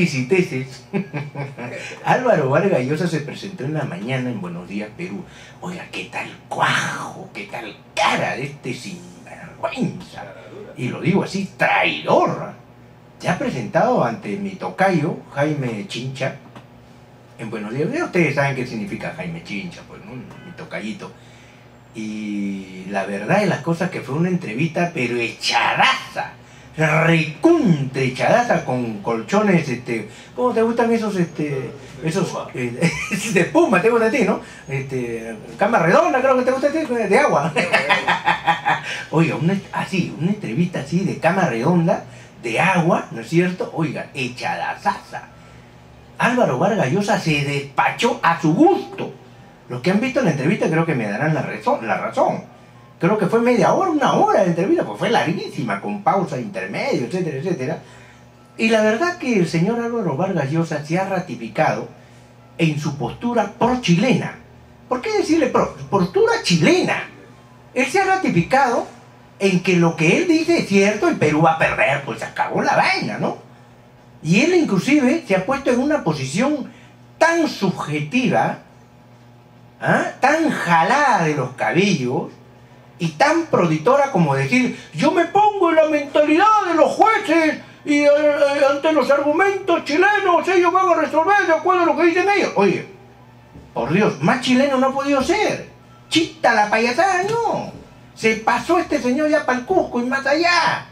exquisiteces. Álvaro Vargas Llosa se presentó en la mañana en Buenos Días, Perú. Oiga, qué tal cuajo, qué tal cara de este sinvergüenza. Y lo digo así, traidor. Se ha presentado ante mi tocayo, Jaime Chincha, en Buenos Días. Ustedes saben qué significa Jaime Chincha, pues, ¿no? Mi tocayito. Y la verdad de las cosas que fue una entrevista, pero echadaza. Recuntre echadaza con colchones, ¿cómo te gustan esos, esos, de espuma, te gusta a ti, ¿no? Cama redonda, creo que te gusta a ti, de agua. Oiga, una entrevista así de cama redonda, de agua, ¿no es cierto? Oiga, echadazaza. Álvaro Vargas Llosa se despachó a su gusto. Los que han visto la entrevista creo que me darán la razón. Creo que fue media hora, una hora de entrevista, pues fue larguísima, con pausa intermedio, etcétera, etcétera. Y la verdad que el señor Álvaro Vargas Llosa se ha ratificado en su postura pro-chilena. ¿Por qué decirle pro? Postura chilena. Él se ha ratificado en que lo que él dice es cierto, el Perú va a perder, pues se acabó la vaina, ¿no? Y él inclusive se ha puesto en una posición tan subjetiva, tan jalada de los cabellos, y tan proditora como decir, yo me pongo en la mentalidad de los jueces y ante los argumentos chilenos ellos van a resolver de acuerdo a lo que dicen ellos. Oye, por Dios, más chileno no ha podido ser. Chita la payasada, no. Se pasó este señor ya para el Cusco y más allá.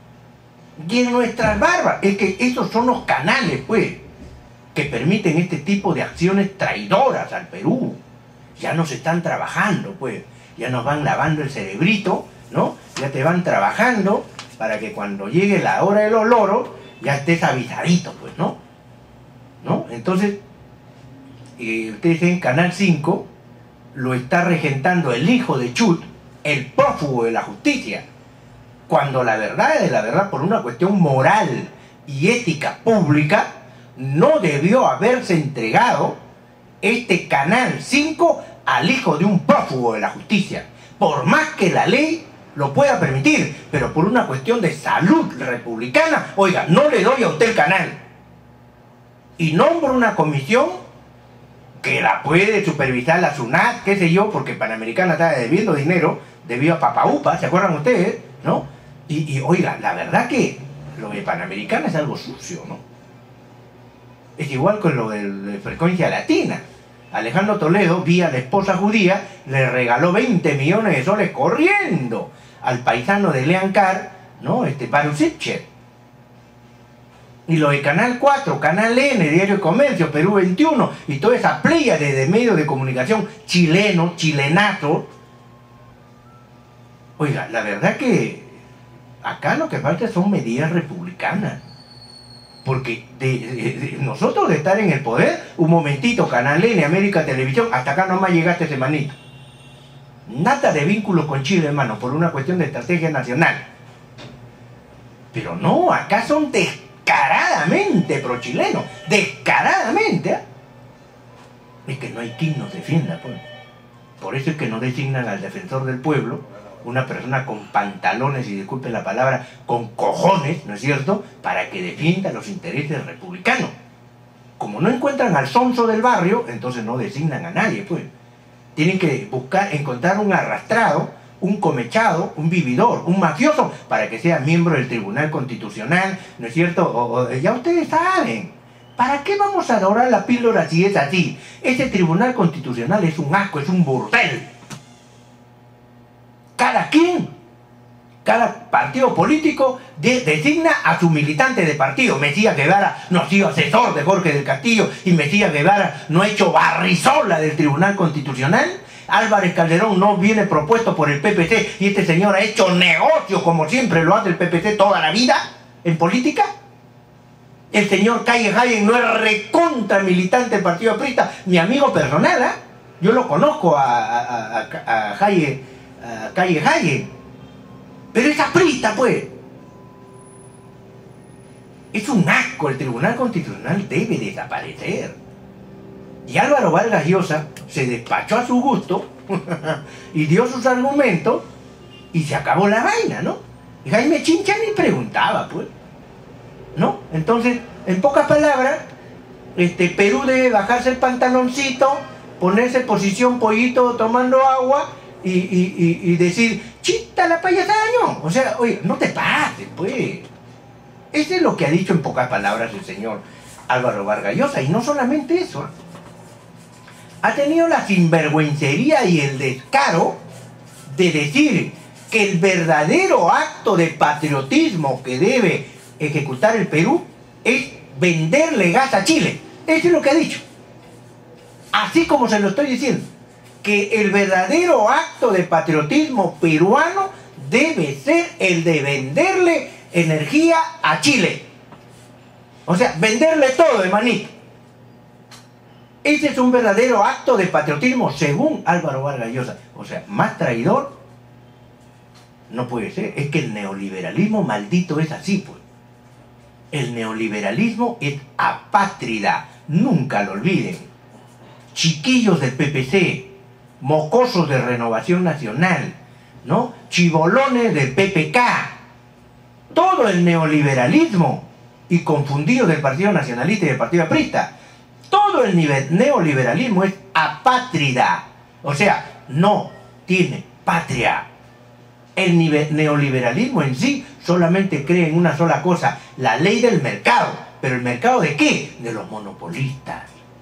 Y en nuestras barbas, es que esos son los canales, pues, que permiten este tipo de acciones traidoras al Perú. Ya nos están trabajando, pues. Ya nos van lavando el cerebrito, ¿no? Ya te van trabajando para que cuando llegue la hora de los loros ya estés avisadito, pues, ¿no? Entonces, ustedes en Canal 5 lo está regentando el hijo de Chut, el prófugo de la justicia, cuando la verdad es la verdad, por una cuestión moral y ética pública, no debió haberse entregado este Canal 5 al hijo de un prófugo de la justicia, por más que la ley lo pueda permitir, pero por una cuestión de salud republicana, oiga, no le doy a usted el canal. Y nombro una comisión que la puede supervisar la SUNAT, qué sé yo, porque Panamericana está debiendo dinero debido a Papaupa, ¿se acuerdan ustedes? ¿No? Y oiga, la verdad que lo de Panamericana es algo sucio, ¿no? Es igual con lo de Frecuencia Latina. Alejandro Toledo, vía la esposa judía, le regaló 20 millones de soles corriendo al paisano de Lean Car, ¿no? Barusitcher. Y lo de Canal 4, Canal N, Diario de Comercio, Perú 21, y toda esa playa de medios de comunicación chilenos, chilenazos. Oiga, la verdad que acá lo que falta son medidas republicanas. Porque nosotros de estar en el poder, un momentito, Canal N, América Televisión, hasta acá nomás llegaste ese manito. Nada de vínculos con Chile, hermano, por una cuestión de estrategia nacional. Pero no, acá son descaradamente pro-chilenos, descaradamente. Es que no hay quien nos defienda, pues. Por eso es que no designan al defensor del pueblo, una persona con pantalones, y disculpen la palabra, con cojones, ¿no es cierto?, para que defienda los intereses republicanos. Como no encuentran al sonso del barrio, entonces no designan a nadie, pues. Tienen que encontrar un arrastrado, un comechado, un vividor, un mafioso, para que sea miembro del Tribunal Constitucional, ¿no es cierto? Ya ustedes saben. ¿Para qué vamos a adorar la píldora si es así? Ese Tribunal Constitucional es un asco, es un burdel. Cada partido político designa a su militante de partido. Mesías Guevara no ha sido asesor de Jorge del Castillo y Mesías Guevara no ha hecho barrizola del Tribunal Constitucional. Álvarez Calderón no viene propuesto por el PPC y este señor ha hecho negocio como siempre lo hace el PPC toda la vida en política. El señor Calle Hayen no es recontra militante del Partido Aprista, mi amigo personal, ¿eh? Yo lo conozco a Calle Hayen, pero es aprista, pues. Es un asco, el Tribunal Constitucional debe desaparecer. Y Álvaro Vargas Llosa se despachó a su gusto y dio sus argumentos y se acabó la vaina, ¿no? Y Jaime Chincha ni preguntaba, pues. ¿no? Entonces, en pocas palabras, Perú debe bajarse el pantaloncito, ponerse en posición pollito tomando agua y decir, chita la payasada, ¿no? O sea, oye, no te pases, pues. Eso es lo que ha dicho en pocas palabras el señor Álvaro Vargas Llosa. Y no solamente eso, ha tenido la sinvergüencería y el descaro de decir que el verdadero acto de patriotismo que debe ejecutar el Perú es venderle gas a Chile. Eso es lo que ha dicho. Así como se lo estoy diciendo, que el verdadero acto de patriotismo peruano debe ser el de venderle energía a Chile. O sea, venderle todo, hermanito. Ese es un verdadero acto de patriotismo según Álvaro Vargas Llosa. O sea, más traidor no puede ser. Es que el neoliberalismo maldito es así, pues. El neoliberalismo es apátrida. Nunca lo olviden. Chiquillos del PPC, mocosos de Renovación Nacional, ¿no? Chibolones del PPK. Todo el neoliberalismo y confundidos del Partido Nacionalista y del Partido Aprista. Todo el neoliberalismo es apátrida. O sea, no tiene patria. El neoliberalismo en sí solamente cree en una sola cosa, la ley del mercado. ¿Pero el mercado de qué? De los monopolistas.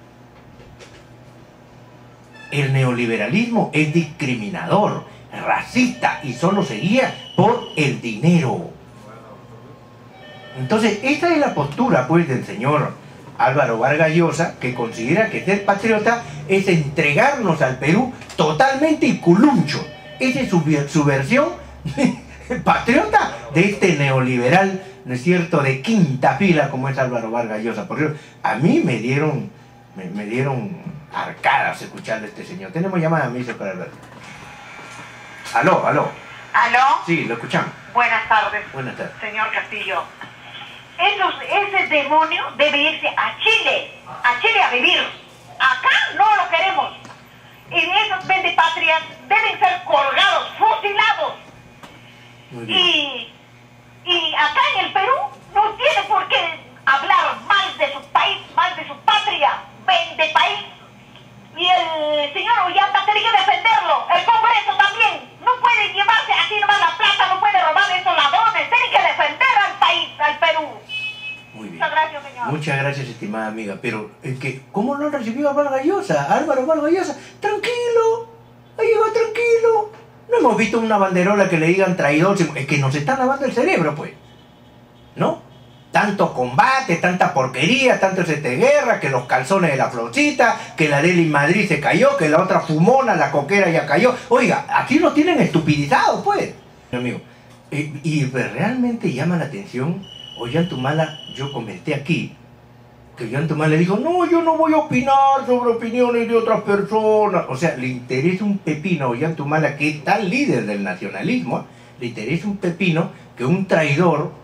El neoliberalismo es discriminador, racista y solo se guía por el dinero. Entonces, esta es la postura, pues, del señor Álvaro Vargas Llosa, que considera que ser patriota es entregarnos al Perú totalmente y culuncho. Esa es su versión patriota de este neoliberal, ¿no es cierto?, de quinta fila como es Álvaro Vargas Llosa. Por ejemplo, a mí me dieron arcadas escuchando a este señor. Tenemos llamada, me dice, para Alberto. Aló. ¿Aló? Sí, lo escuchamos. Buenas tardes. Buenas tardes. Señor Castillo. Ese demonio debe irse a Chile a vivir. Acá no lo queremos. Y esos vendepatrias deben ser colgados, fusilados. Muy bien. Y acá en el Perú no tiene por qué hablar mal de su país, mal de su patria, vende país. Y el señor Ollanta tiene que defenderlo. El Congreso también. No puede llevarse así nomás la plata, no puede robar a esos ladrones. Tiene que defender al país, al Perú. Muy bien. Muchas gracias, señor. Muchas gracias, estimada amiga. Pero es que, ¿cómo lo han recibido a Vargas Llosa? Álvaro Vargas Llosa, tranquilo, ha llegado tranquilo. No hemos visto una banderola que le digan traidor. Es que nos están lavando el cerebro, pues. ¿No? Tanto combate, tanta porquería, tanto guerra, que los calzones de la florcita, que la Deli Madrid se cayó, que la otra fumona, la coquera ya cayó. Oiga, aquí lo tienen estupidizado, pues. Amigo, y realmente llama la atención. Ollantumala, yo comenté aquí, que Ollantumala le dijo, no, yo no voy a opinar sobre opiniones de otras personas. O sea, le interesa un pepino a Ollantumala, que es tal líder del nacionalismo, le interesa un pepino que un traidor,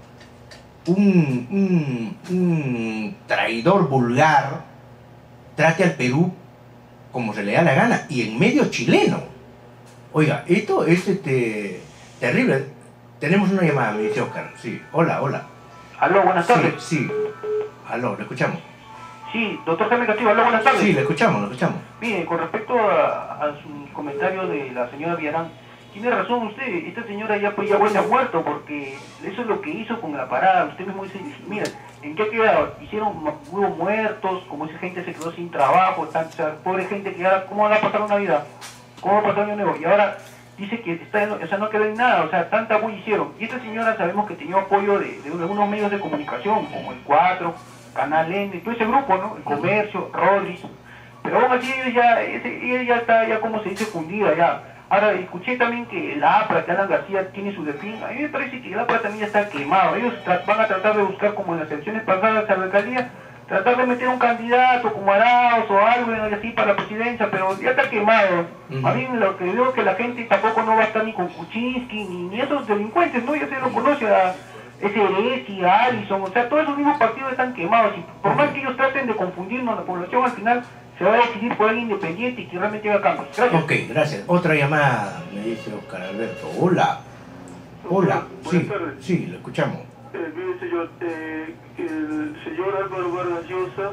un traidor vulgar, trate al Perú como se le da la gana, y en medio chileno. Oiga, esto es terrible. Tenemos una llamada, me dice Oscar. Sí, hola. Aló, buenas tardes. Sí. Aló, le escuchamos. Sí, doctor Jaime Castillo, aló, buenas tardes. Sí, le escuchamos. Mire, con respecto a su comentario de la señora Villarán, tiene razón usted, esta señora ya huele a muerto, porque eso es lo que hizo con la parada. Usted mismo dice, mira, ¿en qué quedó? Hubo muertos, como esa gente se quedó sin trabajo, o sea, pobre gente que ahora, ¿cómo va a pasar una vida? ¿Cómo va a pasar un año nuevo? Y ahora dice que no quedó en nada, o sea, tanta bulla hicieron. Y esta señora sabemos que tenía apoyo de algunos medios de comunicación, como el 4, Canal N, todo ese grupo, ¿no? El Comercio, Rodríguez. Pero aún así ella ya está, como se dice, fundida ya. Ahora, escuché también que la APRA, que Alan García tiene su defin. A mí me parece que la APRA también ya está quemado. Ellos van a tratar de buscar, como en las elecciones pasadas a la alcaldía, tratar de meter un candidato como Arauz o algo así para la presidencia, pero ya está quemado. A mí lo que veo que la gente tampoco no va a estar ni con Kuczynski, ni esos delincuentes, ¿no? Ya se lo conoce a SRS, a Allison, o sea, todos esos mismos partidos están quemados. Y por más que ellos traten de confundirnos, la población al final se va a decidir por alguien independiente y que realmente haga cambios. Gracias. Ok, gracias. Otra llamada, me dice Oscar Alberto. Hola. Buenas tardes. Sí, lo escuchamos. Mire, señor, el señor Álvaro Vargas Llosa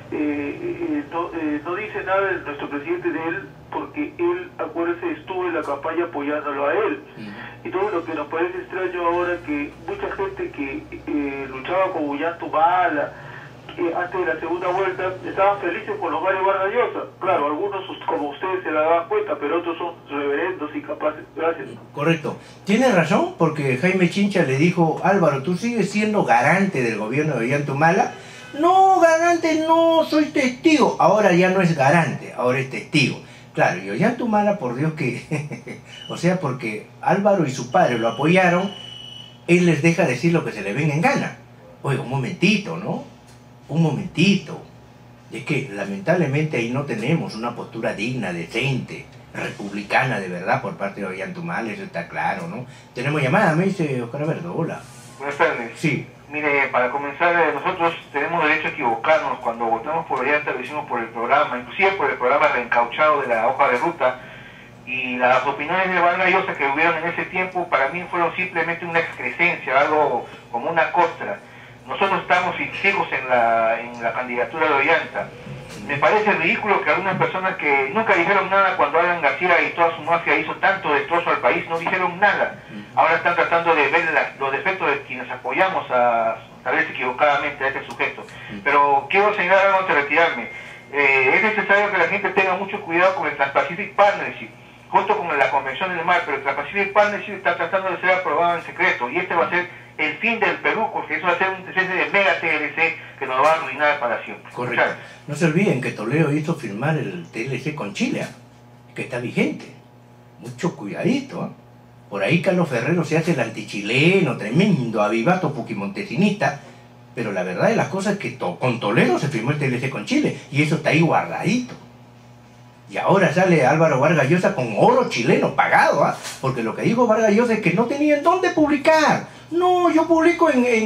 no dice nada de nuestro presidente de él, porque él, acuérdese, estuvo en la campaña apoyándolo a él. Y todo lo que nos parece extraño ahora, que mucha gente que luchaba con Ollanta antes de la segunda vuelta, estaban felices con los Mario Vargas Llosa. Claro, algunos como ustedes se la daban cuenta, pero otros son reverendos y capaces. Gracias. Correcto. Tiene razón, porque Jaime Chincha le dijo: Álvaro, tú sigues siendo garante del gobierno de Ollanta. No, garante no, soy testigo. Ahora ya no es garante, ahora es testigo. Claro, y Ollanta, por Dios que... o sea, porque Álvaro y su padre lo apoyaron, él les deja decir lo que se le venga en gana. Oiga, un momentito, ¿no? Un momentito. Es que lamentablemente ahí no tenemos una postura digna, decente, republicana de verdad por parte de Ollanta, eso está claro, ¿no? Tenemos llamada, me dice Oscar Alberto. Hola. Buenas tardes. Sí. Mire, para comenzar, nosotros tenemos derecho a equivocarnos. Cuando votamos por Ollanta lo hicimos por el programa, inclusive por el programa reencauchado de la hoja de ruta, y las opiniones de Vargas Llosa que hubieron en ese tiempo para mí fueron simplemente una excrescencia, algo como una costra. Nosotros estamos fijos en la candidatura de Ollanta. Me parece ridículo que algunas personas que nunca dijeron nada cuando Alan García y toda su mafia hizo tanto destrozo al país, no dijeron nada. Ahora están tratando de ver los defectos de quienes apoyamos tal vez equivocadamente a este sujeto. Pero quiero señalar algo antes de retirarme. Es necesario que la gente tenga mucho cuidado con el Trans-Pacific Partnership, junto con la Convención del Mar, pero el Trans-Pacific Partnership está tratando de ser aprobado en secreto, y este va a ser el fin del Perú, porque eso va a ser una especie de mega TLC que nos va a arruinar para siempre. Correcto. No se olviden que Toledo hizo firmar el TLC con Chile, que está vigente. Mucho cuidadito, ¿eh? Por ahí Carlos Ferrero se hace el antichileno, tremendo avivato puquimontesinista, pero la verdad de las cosas es que con Toledo se firmó el TLC con Chile, y eso está ahí guardadito. Y ahora sale Álvaro Vargas Llosa con oro chileno pagado, ¿ah? Porque lo que dijo Vargas Llosa es que no tenían dónde publicar. No, yo publico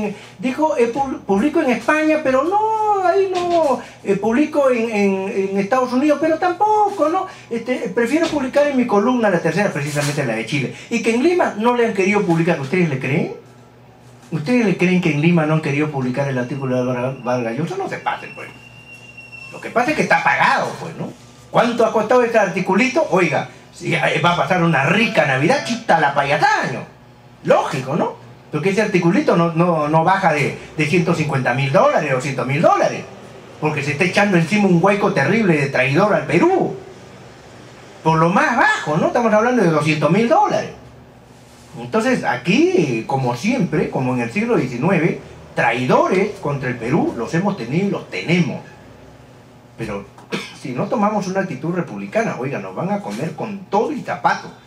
publico en España, pero no, ahí no. Publico en Estados Unidos, pero tampoco, ¿no? Prefiero publicar en mi columna, la tercera, precisamente la de Chile. Y que en Lima no le han querido publicar. ¿Ustedes le creen? ¿Ustedes le creen que en Lima no han querido publicar el artículo de Álvaro Vargas Llosa? No se pasen, pues. Lo que pasa es que está pagado, pues, ¿no? ¿Cuánto ha costado este articulito? Oiga, si va a pasar una rica Navidad, chita la payataño. Lógico, ¿no? Porque ese articulito no baja de $150.000, $200.000. Porque se está echando encima un hueco terrible de traidor al Perú. Por lo más bajo, ¿no? Estamos hablando de $200.000. Entonces, aquí, como siempre, como en el siglo XIX, traidores contra el Perú los hemos tenido y los tenemos. Pero si no tomamos una actitud republicana, oiga, nos van a comer con todo y zapato.